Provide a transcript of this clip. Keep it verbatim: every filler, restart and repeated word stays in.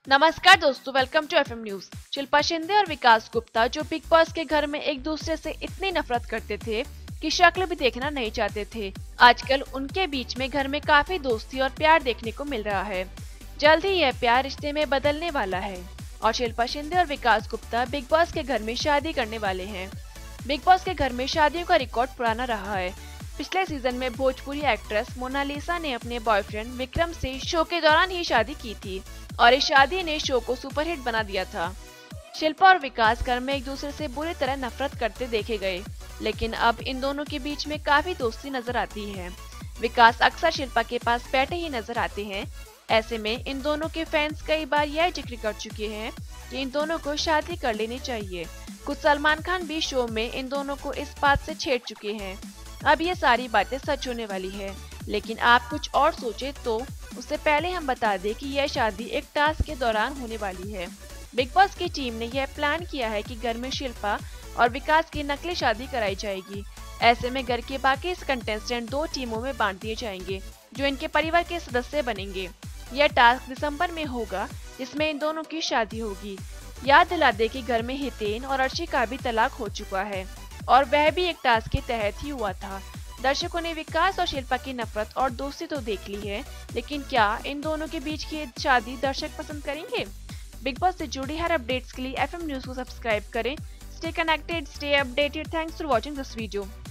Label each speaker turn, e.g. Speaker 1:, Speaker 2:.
Speaker 1: नमस्कार दोस्तों, welcome to FM news. Shilpa Shinde और विकास गुप्ता जो बिग बॉस के घर में एक दूसरे से इतनी नफरत करते थे कि शक्ल भी देखना नहीं चाहते थे, आजकल उनके बीच में घर में काफी दोस्ती और प्यार देखने को मिल रहा है। जल्द ही यह प्यार रिश्ते में बदलने वाला है और शिल्पा शिंदे और विकास गुप्ता बिग बॉस के घर में शादी करने वाले हैं। बिग बॉस के घर में शादियों का रिकॉर्ड पुराना रहा है। पिछले सीजन में भोजपुरी एक्ट्रेस मोनालिसा ने अपने बॉयफ्रेंड विक्रम से शो के दौरान ही शादी की थी और इस शादी ने शो को सुपरहिट बना दिया था। शिल्पा और विकास घर में एक दूसरे से बुरी तरह नफरत करते देखे गए, लेकिन अब इन दोनों के बीच में काफी दोस्ती नजर आती है। विकास अक्सर शिल्पा के पास बैठे ही नजर आते हैं। ऐसे में इन दोनों के फैंस कई बार यह जिक्र कर चुके हैं कि इन दोनों को शादी कर लेनी चाहिए। कुछ सलमान खान भी शो में इन दोनों को इस बात से छेड़ चुके हैं। अब ये सारी बातें सच होने वाली है, लेकिन आप कुछ और सोचे तो उससे पहले हम बता दें कि यह शादी एक टास्क के दौरान होने वाली है। बिग बॉस की टीम ने यह प्लान किया है कि घर में शिल्पा और विकास की नकली शादी कराई जाएगी। ऐसे में घर के बाकी कंटेस्टेंट दो टीमों में बांट दिए जाएंगे जो इनके परिवार के सदस्य बनेंगे। यह टास्क दिसंबर में होगा, जिसमें इन दोनों की शादी होगी। याद दिला दे कि घर में हितेन और अर्शी का भी तलाक हो चुका है और वह भी एक टास्क के तहत ही हुआ था। दर्शकों ने विकास और शिल्पा की नफरत और दोस्ती तो देख ली है, लेकिन क्या इन दोनों के बीच की शादी दर्शक पसंद करेंगे? बिग बॉस से जुड़ी हर अपडेट्स के लिए एफएम न्यूज को सब्सक्राइब करें। Stay connected, stay updated. Thanks for watching this video.